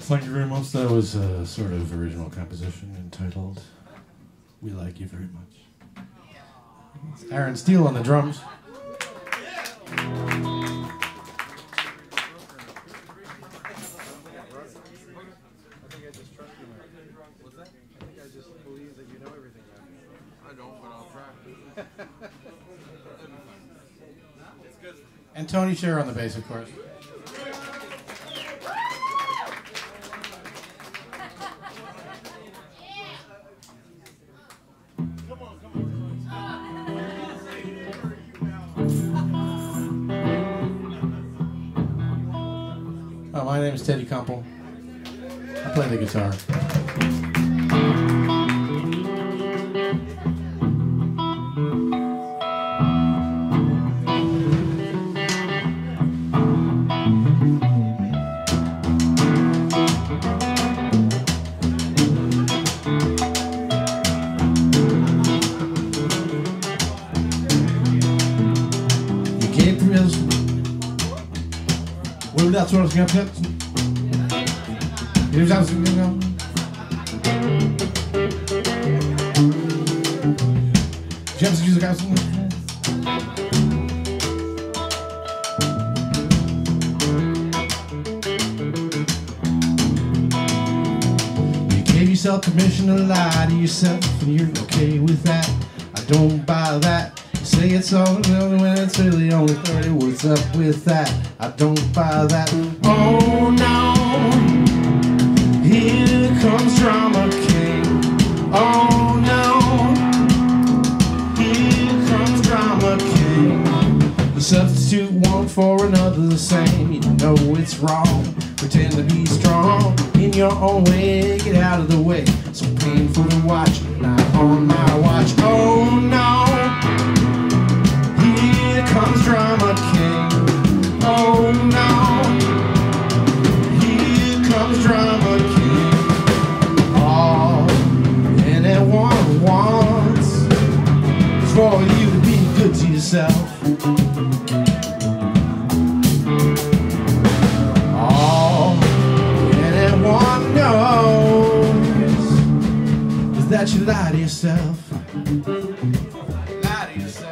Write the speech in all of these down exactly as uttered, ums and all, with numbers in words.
Thank you very much. That was a sort of original composition entitled We Like You Very Much. It's Aaron Steele on the drums. And Tony Scherr on the bass, of course. Oh, my name is Teddy Kumpel. I play the guitar. Well, that's what I was going to put. Here's how it's going to go. Jumps to the house. You gave yourself permission to lie to yourself, and you're okay with that. I don't buy that. Say it's all when it's really only thirty. What's up with that? I don't buy that. Oh no, here comes Drama King. Oh no, here comes Drama King. You substitute one for another the same. You know it's wrong. Pretend to be strong in your own way. Get out of the way. So painful to watch. Not on my watch. Oh no. Here comes Drama King. Oh no. Here comes Drama King. All anyone wants is for you to be good to yourself. All anyone knows is that you lie to yourself. Lie to yourself.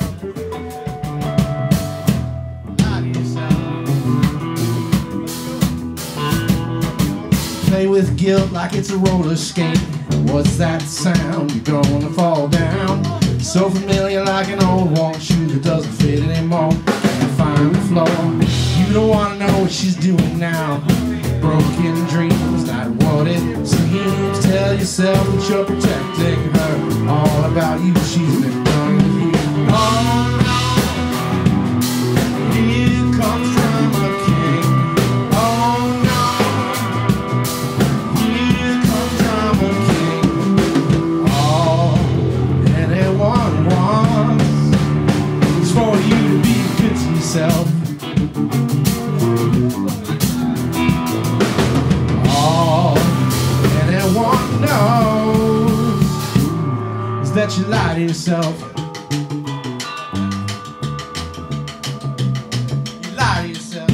Play with guilt like it's a roller skate. What's that sound? You're gonna fall down. So familiar like an old worn shoe that doesn't fit anymore. Can't find the floor. You don't wanna know what she's doing now. Broken dreams, not what it seems. Tell yourself that you're protecting her. All about you, she's been done with you. Oh no, here comes Drama King. Oh no. All anyone knows is that you lie to yourself. You lie to yourself.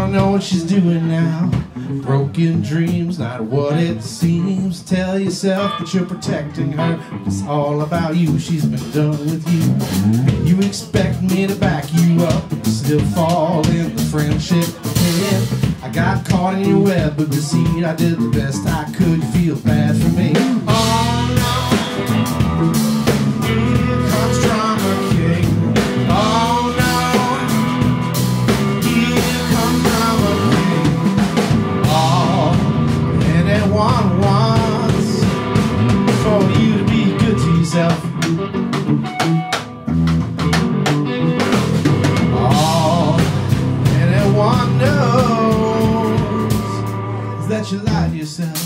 I know what she's doing now. Broken dreams, not what it seems. Tell yourself that you're protecting her. It's all about you, she's been done with you. You expect me to back you up, still fall in the friendship pit. I got caught in your web of deceit. I did the best I could, feel bad for me. Oh no, here comes drama king. Oh no, here comes drama king. All anyone wants for you to be good to yourself. All anyone knows is that you lie to yourself.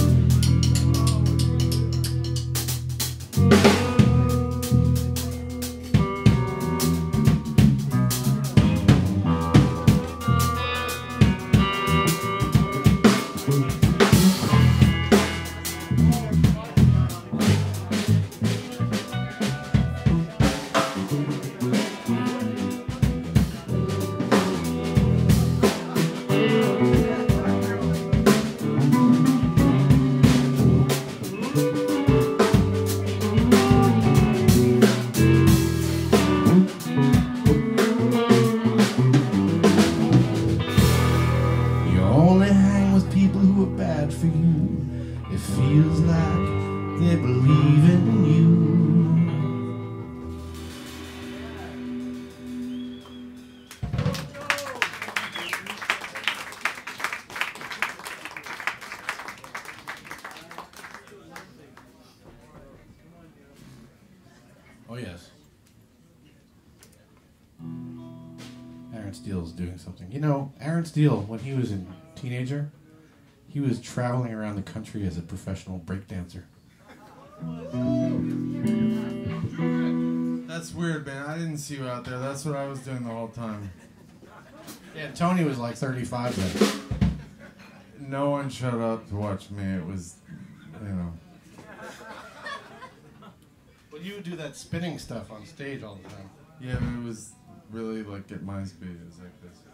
It feels like they believe in you. Oh yes. Aaron Steele's doing something. You know, Aaron Steele, when he was a teenager, he was traveling around the country as a professional breakdancer. That's weird, man. I didn't see you out there. That's what I was doing the whole time. Yeah, Tony was like thirty-five then. No one showed up to watch me. It was, you know. But you would do that spinning stuff on stage all the time. Yeah, but it was really like at my speed. It was like this.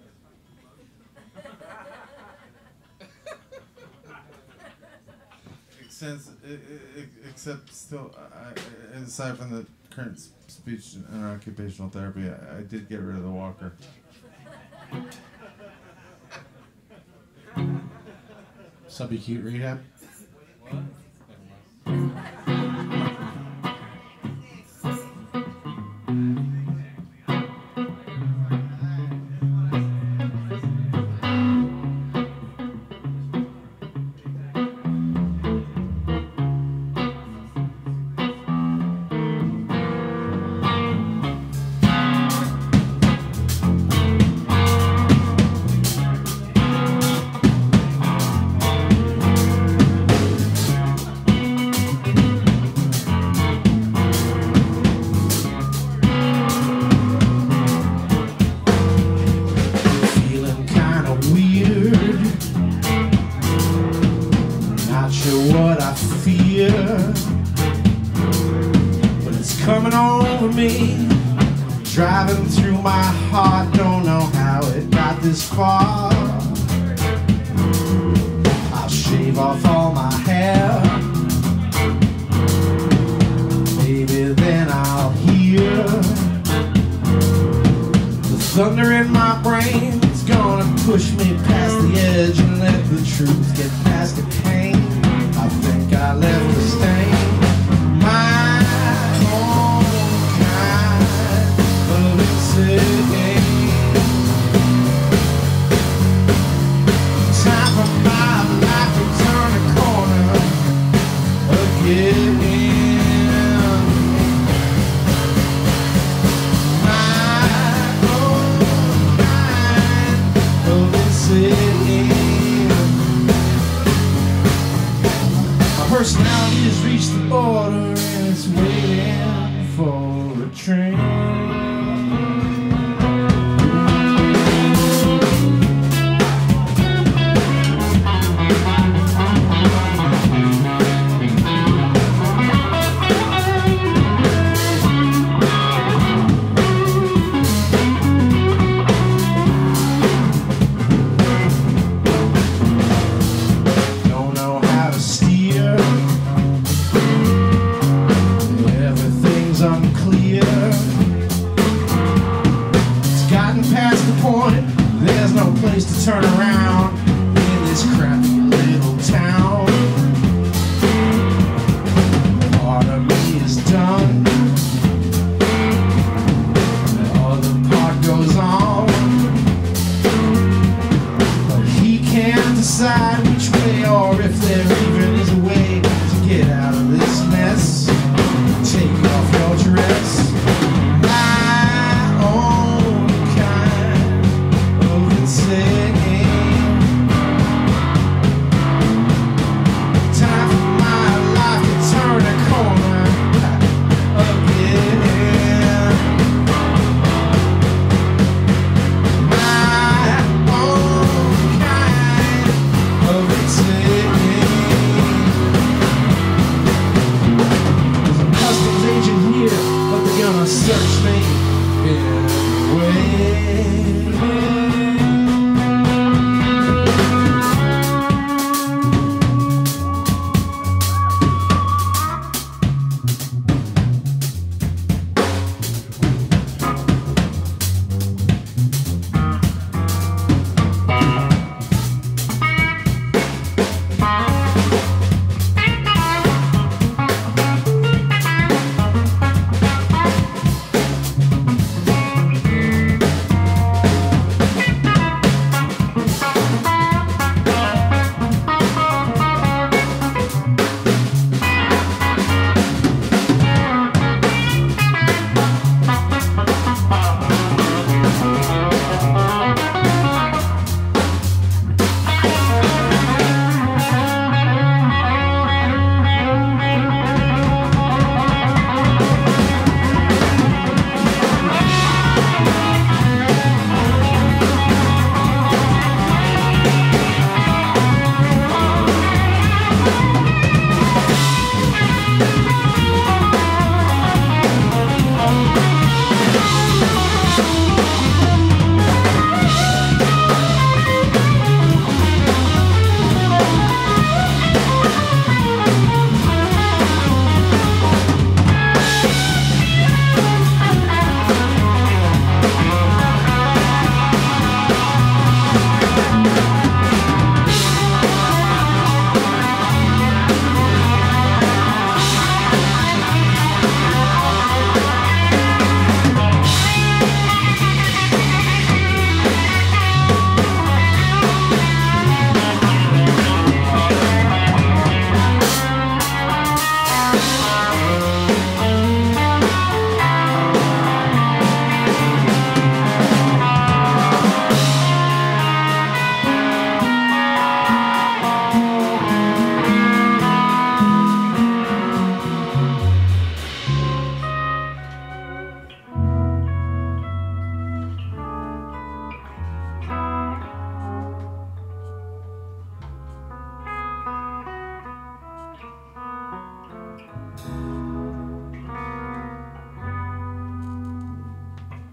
Except, except still, I, aside from the current speech and occupational therapy, I, I did get rid of the walker. Subacute rehab? What? What I fear, but it's coming over me, driving through my heart. Don't know how it got this far. I'll shave off all my hair, maybe then I'll hear the thunder in my brain. It's gonna push me past the edge and let the truth get past the pain. I think I left a stain, my own kind of insane. Time for my life to turn a corner again. My own kind of insane. Personality has reached the border and it's waiting for a train.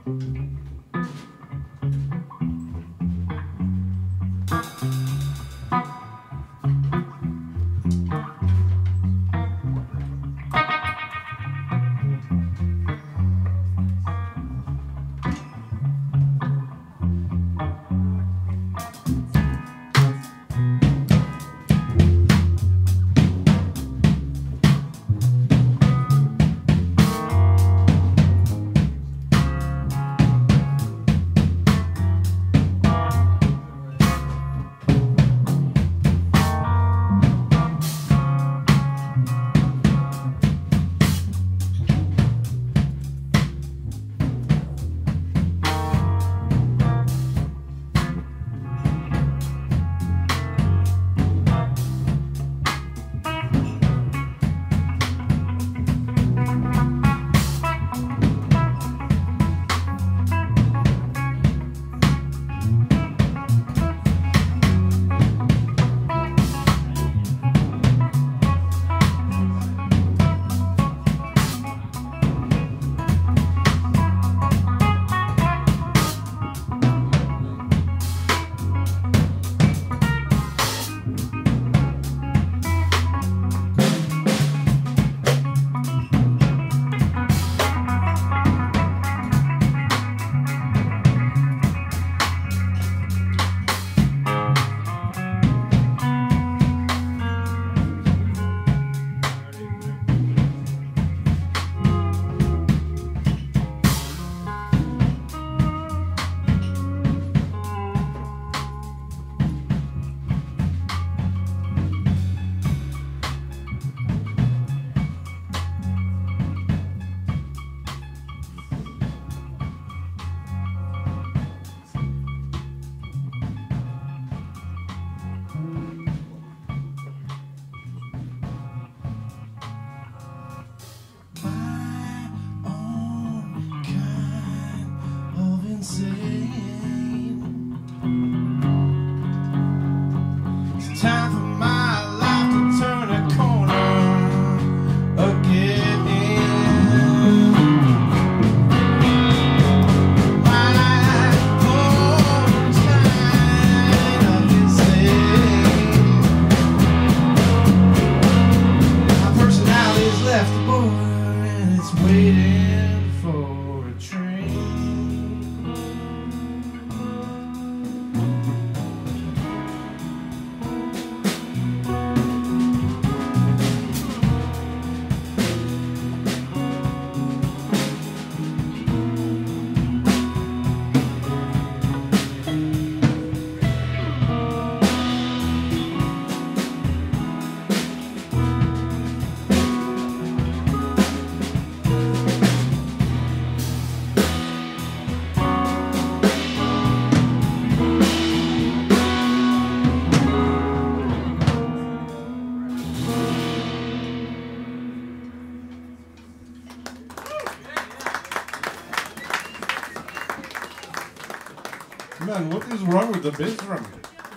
Man, what is wrong with the bass drum?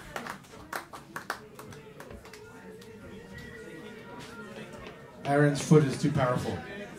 Aaron's foot is too powerful.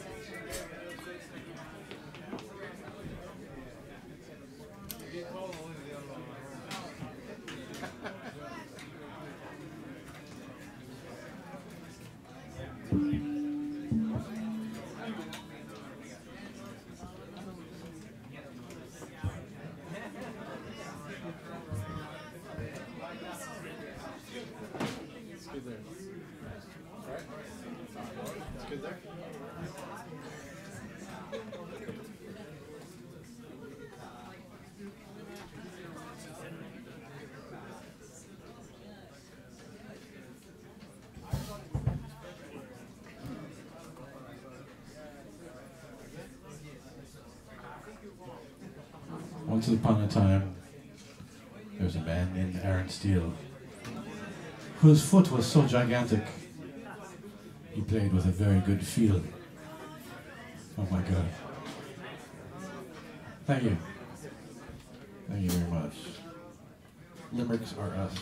Once upon a time, there was a man named Aaron Steele, whose foot was so gigantic, he played with a very good feel. Oh my God. Thank you. Thank you very much. Limericks are us.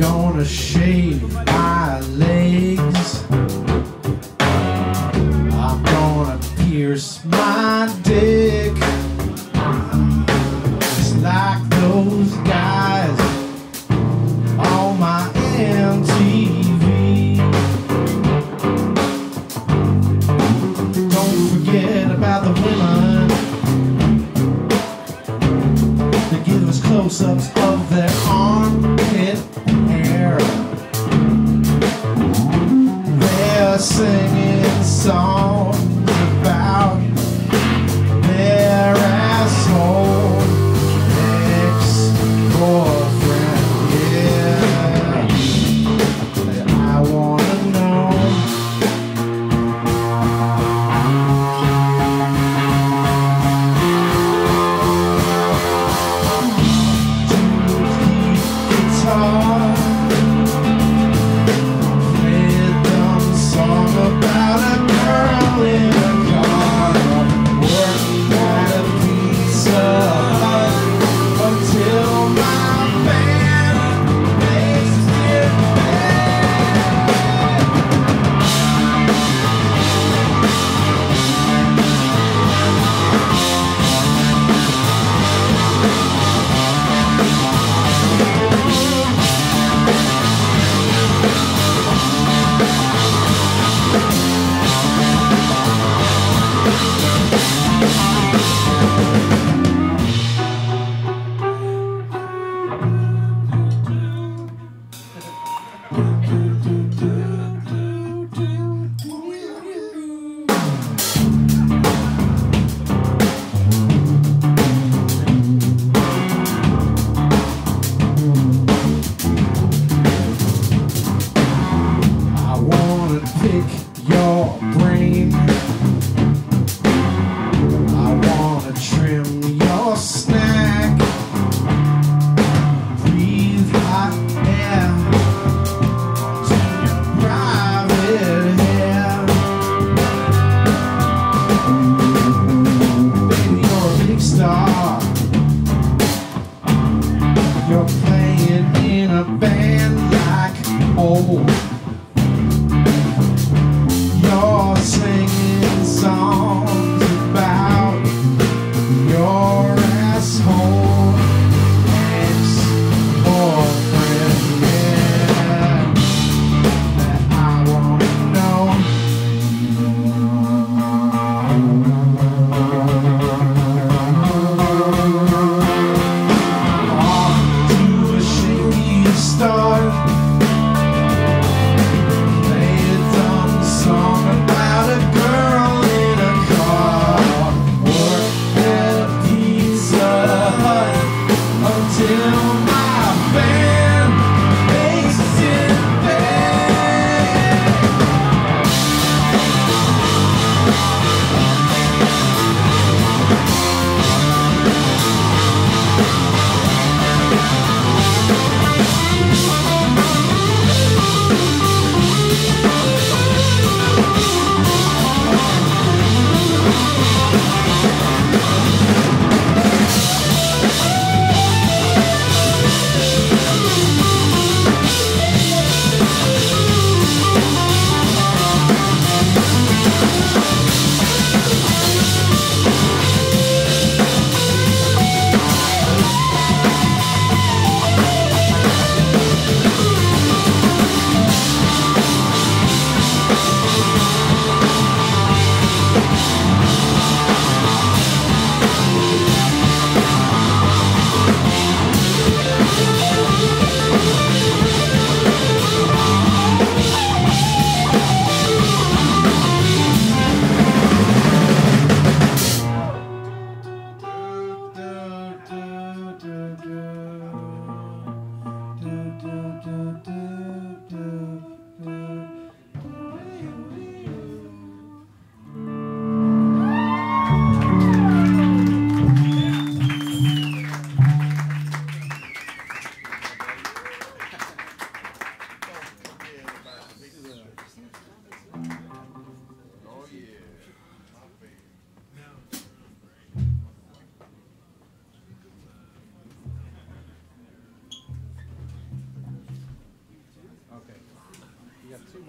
gonna shave my legs. I'm gonna pierce my dick, just like those guys on my M T V. Don't forget about the women that give us close-ups of their armpit hair. They're singing songs about their asshole ex-boyfriend. Yeah, I wanna know. Guitar, played them song about a girl in a car, working at a pizza hut until my band makes it bad. I wanna pick your brain. I wanna trim your snack. Breathe hot air to your private hair. Baby, you're a big star. You're playing in a band like old. You're singing songs about your asshole ex-boyfriend. Yeah, that I wanna know. Off to a shaky start. Play a dumb song about a girl in a car. Work at a Pizza Hut until my band makes it bad.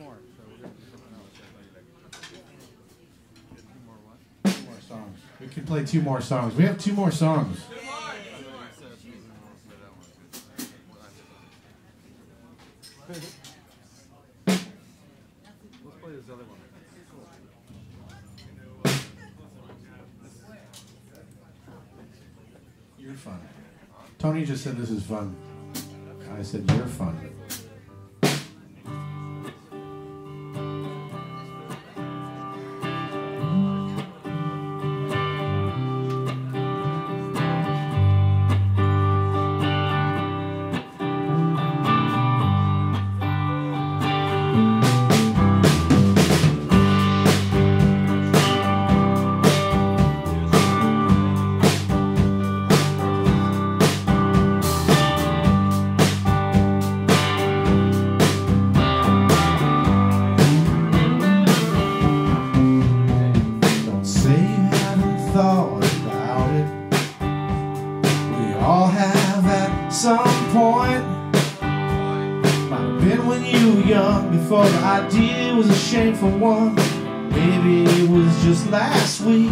more, so we're gonna do something else. Two more what? Two more songs. We can play two more songs. We have two more songs. Let's play this other one. You're fun. Tony just said this is fun. I said you're fun. Before the idea was a shameful one. Maybe it was just last week.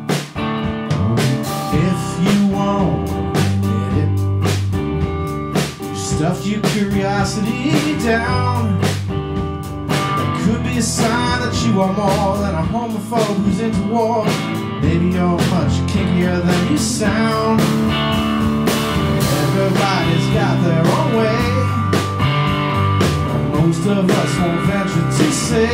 If you won't admit it, you stuffed your curiosity down. That could be a sign that you are more than a homophobe who's into war. Maybe you're much kinkier than you sound. Everybody's got their own way. Most of us won't venture to say.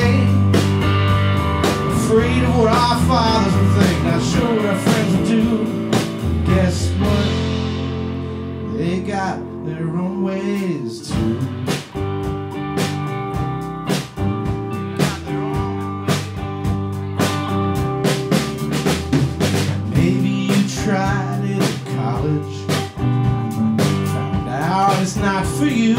Afraid of what our fathers will think, not sure what our friends will do. Guess what? They got their own ways too. Maybe you tried it at college, found out it's not for you.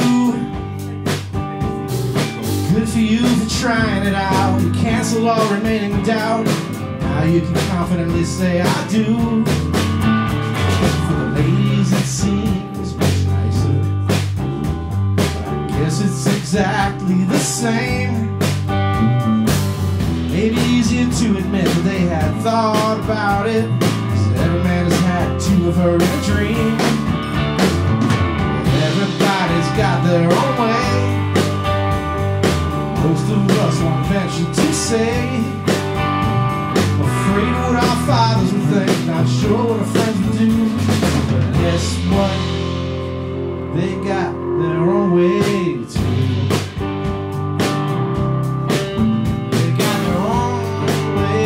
Good for you for trying it out. You cancel all remaining doubt. Now you can confidently say I do. For the ladies it seems much nicer, but I guess it's exactly the same. Maybe easier to admit that they had thought about it, 'cause every man has had two of her in a dream. Everybody's got their own way. Most of us won't venture to say. Afraid of what our fathers would think, not sure what our friends would do. But guess what? They got their own way too. They got their own way.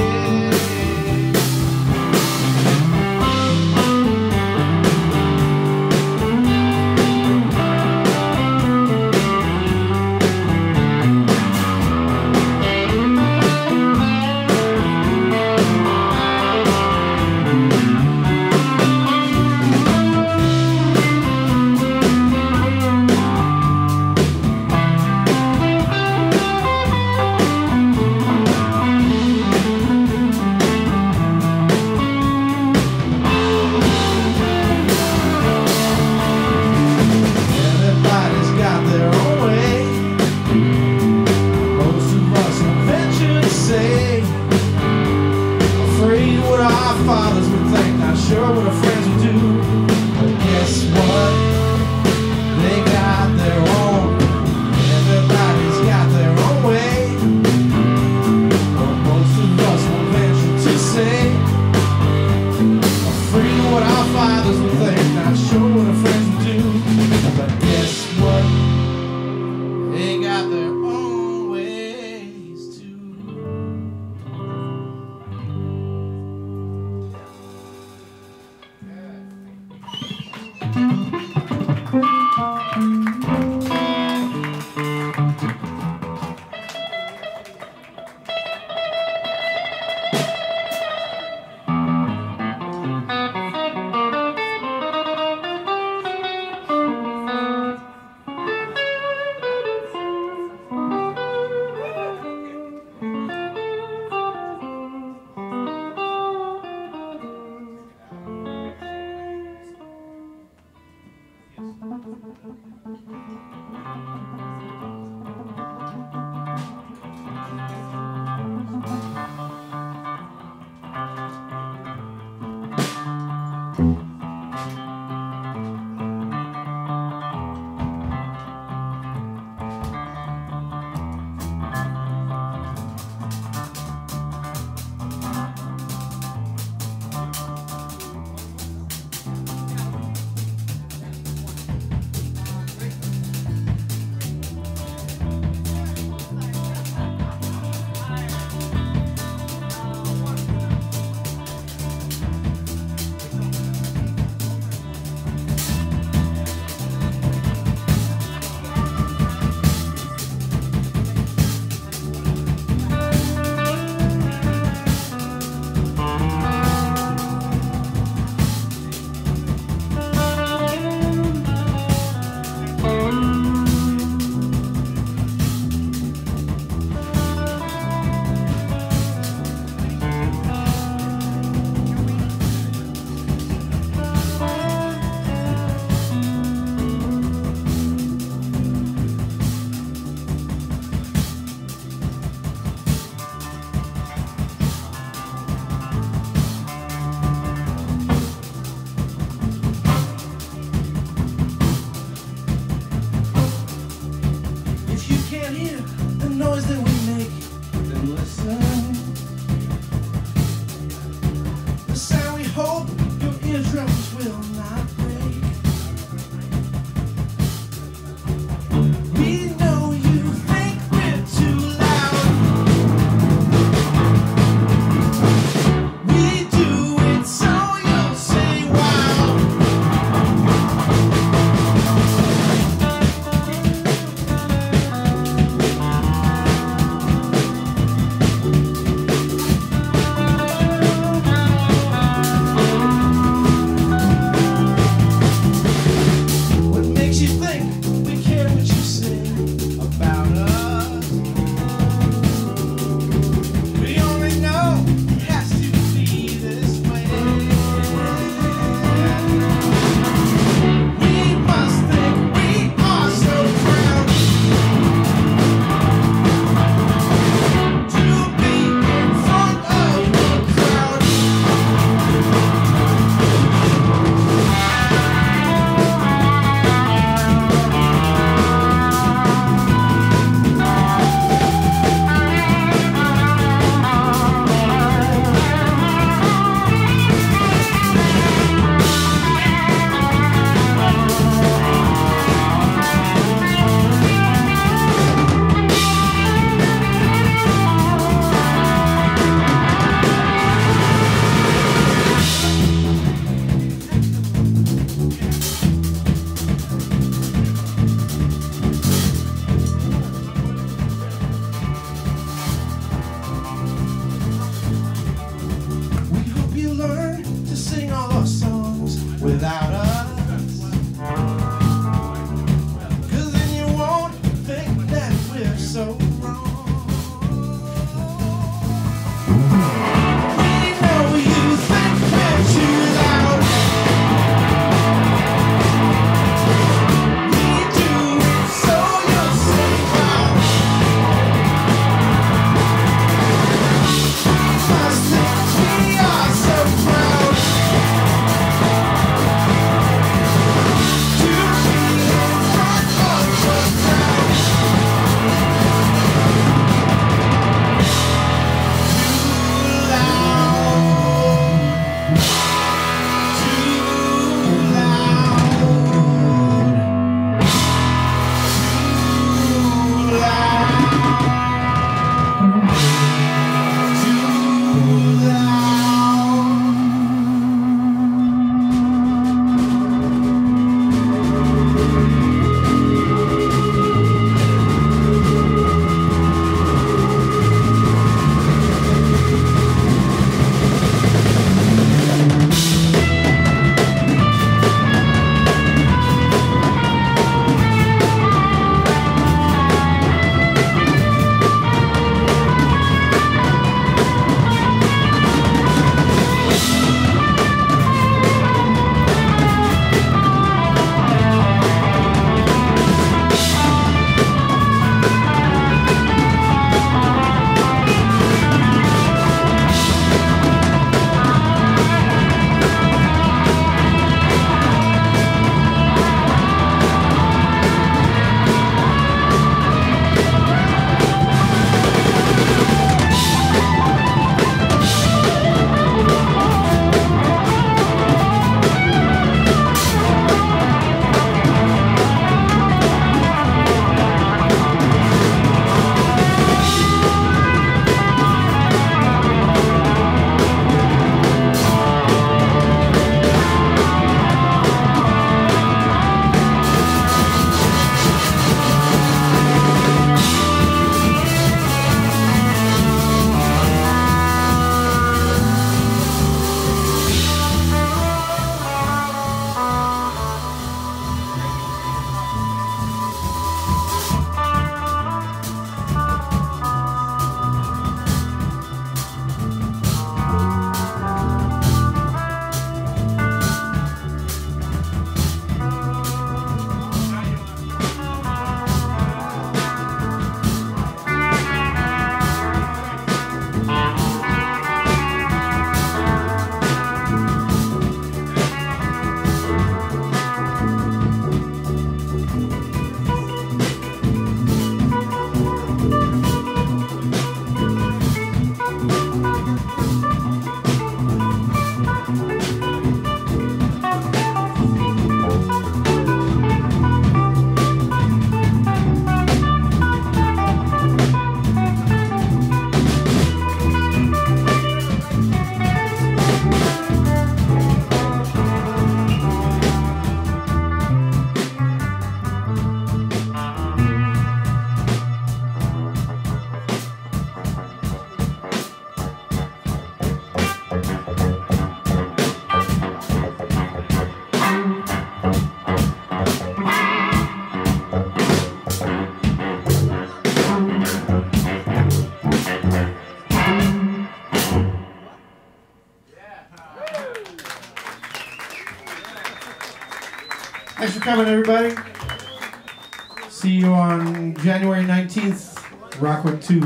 Thanks for coming, everybody. See you on January nineteenth, Rockwood two,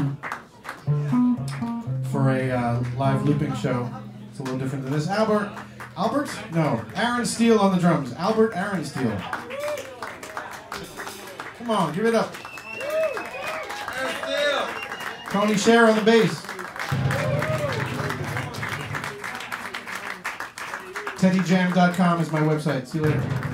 for a uh, live looping show. It's a little different than this. Albert, Albert? No, Aaron Steele on the drums. Albert Aaron Steele. Come on, give it up. Tony Scherr on the bass. Teddy jam dot com is my website. See you later.